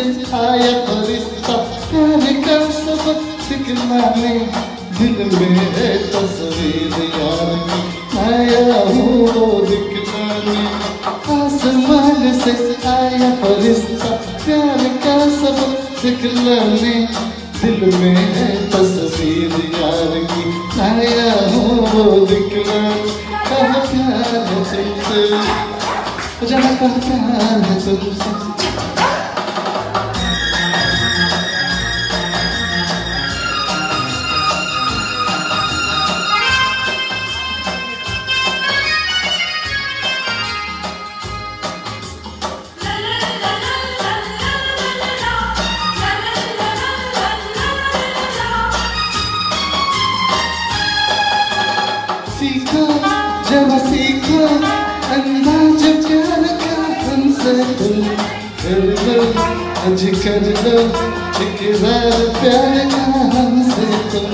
आया फरिश्ता प्यार का सबक सिखलाने, दिल में है तस्वीर यार की आया हूँ दिखलाने। आसमान से आया फरिश्ता प्यार का सबक सिखलाने, दिल में है तस्वीर यार की आया हूँ दिखलाने। कहाँ प्यार है तुमसे, जहाँ कहाँ प्यार है तुमसे। सीखो जरा सीखो अंदाज प्यार का हमसे तुम, कर लो आज कर लो इकरार प्यार का हमसे तुम।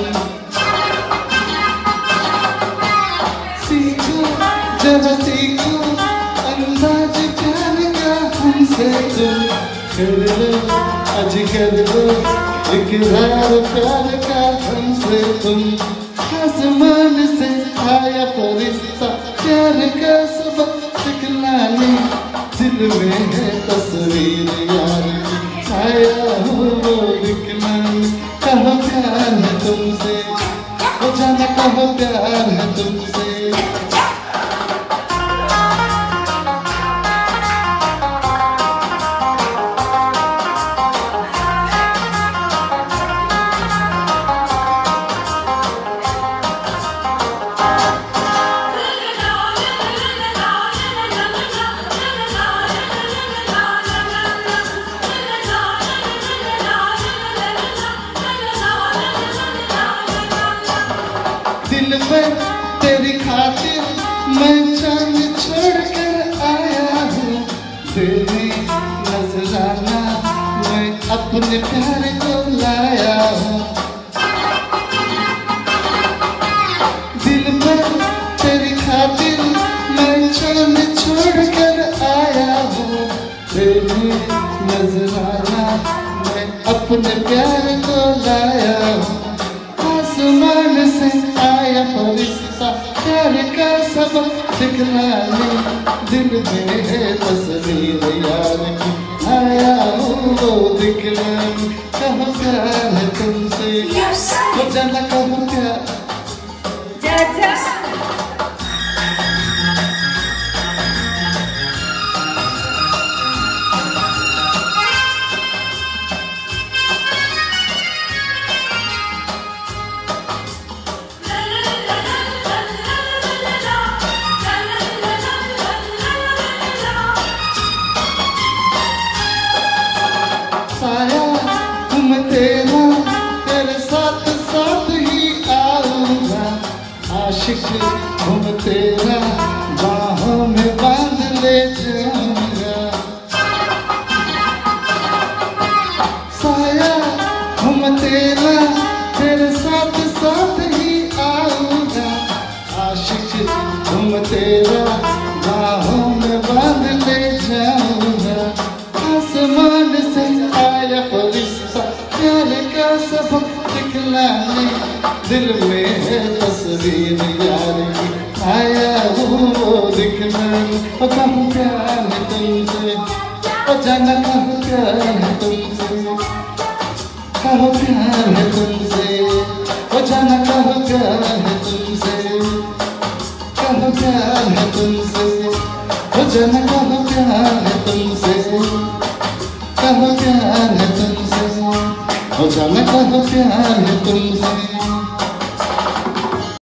सीखो जरा सीखो अंदाज प्यार का हमसे तुम, कर लो आज कर लो इकरार प्यार का हमसे तुम। आसमान से आया फरिश्ता प्यार का सबक सिखलाने, दिल में है तस्वीर यार की आया हूँ वो दिखलाने। कहाँ प्यार है तुमसे, वो जाना कहाँ प्यार है तुमसे। दिल में तेरी खातिर मैं चांद छोड़ कर आया हूँ, तेरी नजराना मैं अपने प्यार को लाया हूँ। दिल में तेरी खातिर मैं चांद छोड़ कर आया हूँ, तेरी नजराना मैं अपने प्यार को लाया हूँ। आसमान से आया फरिश्ता प्यार का सबक सिखलाने, दिल में है तस्वीर यार की आया हूँ वो दिखलाने। कहाँ प्यार है तुमसे, वो जाना कहाँ प्यार। तेरा तेरे साथ साथ ही आऊंगा, आशिक हूँ तेरा बाहों में बांध ले जाऊंगा। साया हूँ तेरा तेरे साथ साथ ही आऊंगा, आशिक हूँ तेरा बाहों में बांध ले जाऊंगा। आसमान से आया फरिश्ता प्यार का सबक दिखलाने, दिल में है तस्वीर यार की आया हूँ वो दिखलाने। ओ कहाँ प्यार है तुमसे, ओ जाना कहाँ प्यार है तुमसे। कहाँ प्यार है तुमसे, ओ जाना कहाँ प्यार है तुमसे। कहाँ प्यार है तुमसे, ओ जाना कहाँ प्यार है तुमसे। कहाँ प्यार है तुमसे, ओ जाना कहाँ प्यार है तुमसे।